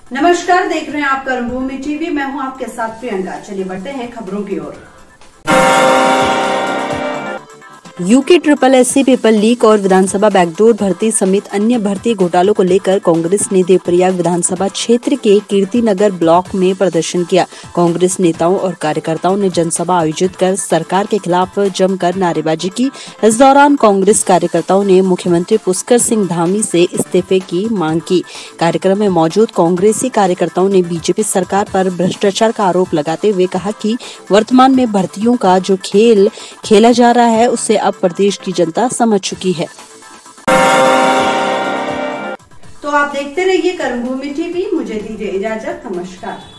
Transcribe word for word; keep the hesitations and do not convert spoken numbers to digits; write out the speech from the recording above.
नमस्कार, देख रहे हैं आप कर्मभूमि टीवी। मैं हूं आपके साथ प्रियंका। चलिए बढ़ते हैं खबरों की ओर। UK triple SC paper leak और विधानसभा बैकडोर भर्ती समेत अन्य भर्ती घोटालों को लेकर कांग्रेस ने देवप्रयाग विधानसभा क्षेत्र के कीर्तिनगर ब्लॉक में प्रदर्शन किया। कांग्रेस नेताओं और कार्यकर्ताओं ने जनसभा आयोजित कर सरकार के खिलाफ जमकर नारेबाजी की। इस दौरान कांग्रेस कार्यकर्ताओं ने मुख्यमंत्री पुष्कर सिंह धामी से इस्तीफे की मांग की। कार्यक्रम में मौजूद कांग्रेसी कार्यकर्ताओं ने बीजेपी सरकार पर भ्रष्टाचार का आरोप लगाते हुए कहा कि वर्तमान में भर्तियों का जो खेल खेला जा रहा है उससे अब प्रदेश की जनता समझ चुकी है। तो आप देखते रहिए कर्मभूमि टीवी। मुझे दीजिए इजाजत। नमस्कार।